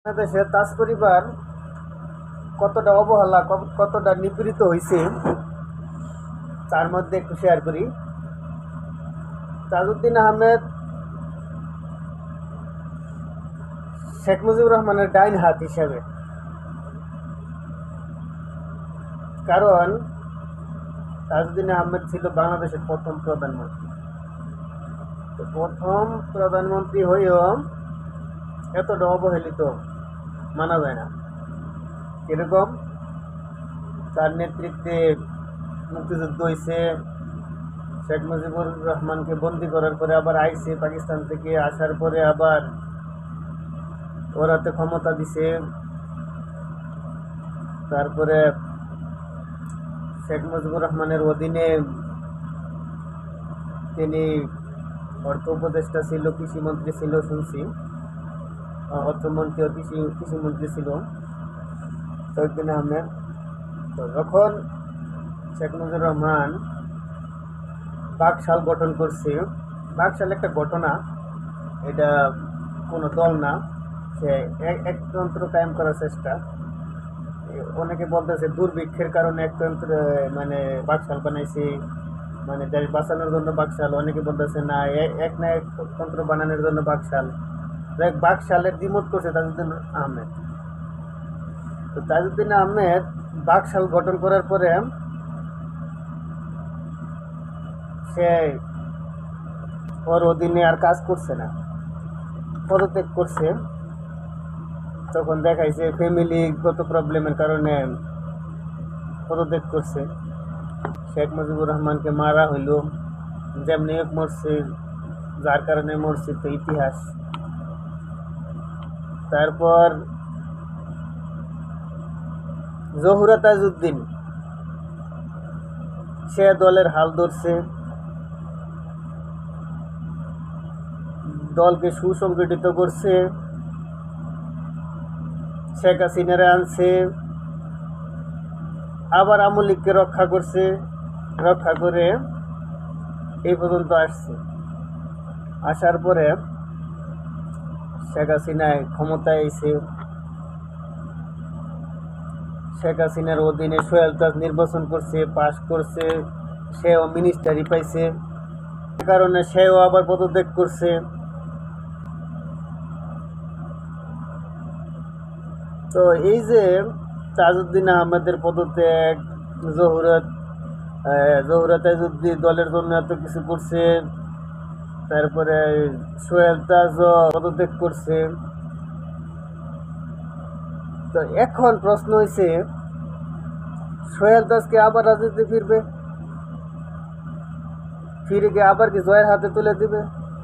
বাংলাদেশে তাজ পরিবার কতটা অবহেলা কতটা নিপীড়িত হয়েছে তার মধ্যে একটু শেয়ার করি। তাজউদ্দিন আহমেদ শেখ মুজিবুর রহমানের ডাইন হাত হিসেবে, কারণ তাজউদ্দিন আহমেদ ছিল বাংলাদেশের প্রথম প্রধানমন্ত্রী। তো প্রথম প্রধানমন্ত্রী হয়েও এতটা অবহেলিত মানা যায় না। এরকম তার নেতৃত্বে মুক্তিযুদ্ধ হয়েছে, শেখ মুজিবুর রহমানকে বন্দি করার পরে আবার আইসে, পাকিস্তান থেকে আসার পরে আবার ওর হাতে ক্ষমতা দিছে। তারপরে শেখ মুজিবুর রহমানের অধীনে তিনি অর্থ উপদেষ্টা ছিল, কৃষিমন্ত্রী ছিল শুনছি, অর্থমন্ত্রী ও কৃষিমন্ত্রী ছিল তাজউদ্দিন আহমেদ। তো যখন শেখ মুজিবুর রহমান বাকশাল গঠন করছে, বাকশাল একটা ঘটনা, এটা কোনো দল না, সে একতন্ত্র কায়েম করার চেষ্টা। অনেকে বলতেছে দুর্ভিক্ষের কারণে একতন্ত্র মানে বাকশাল বানাইছে, মানে দেশ বাঁচানোর জন্য বাকশাল। অনেকে বলতেছে না, এক না একতন্ত্র বানানোর জন্য বাকশাল। বাকশালের দ্বিমত করছে তাজউদ্দিন আহমেদ। তো তাজউদ্দিন আহমেদ বাকশাল গঠন করার পরে সে ওর অধীনে আর কাজ করছে না, পদত্যাগ করছে। তখন দেখাইছে ফ্যামিলিগত প্রবলেমের কারণে পদত্যাগ করছে। শেখ মুজিবুর রহমানকে মারা হইল, যেমনি মরছে, যার কারণে মরছে তো ইতিহাস। তারপর জহুরা তাজউদ্দিন, সে দলের হাল ধরছে, দলকে সুসংগঠিত করছে, শেখ হাসিনারে আনছে, আবার আওয়ামী লীগকে রক্ষা করছে, রক্ষা করে এই পর্যন্ত আসছে। আসার পরে শেখ হাসিনায় ক্ষমতায় এসে শেখ হাসিনার অধীনে সোহেল তাজ নির্বাচন করছে, পাশ করছে, সেও মিনিস্টারি পাইছে, কারণে সেও আবার পদত্যাগ করছে। তো এই যে তাজউদ্দিন আহমেদের পদত্যাগ, জহুরা তাজউদ্দিন দলের জন্য এত কিছু করছে, তারপরে সোহেল তাজও পদত্যাগ করছে। তো এখন প্রশ্ন হয়েছে, সোহেল তাজকে আবার রাজনীতি ফিরে গিয়ে আবার কি জয়ের হাতে তুলে দিবে?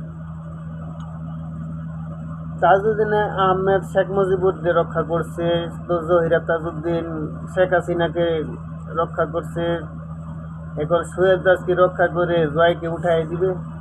তাজউদ্দিন আহমেদ শেখ মুজিবুরকে রক্ষা করছে, তো জহিরা তাজউদ্দিন শেখ হাসিনাকে রক্ষা করছে, এখন সোহেল দাসকে রক্ষা করে জয়কে উঠাই দিবে।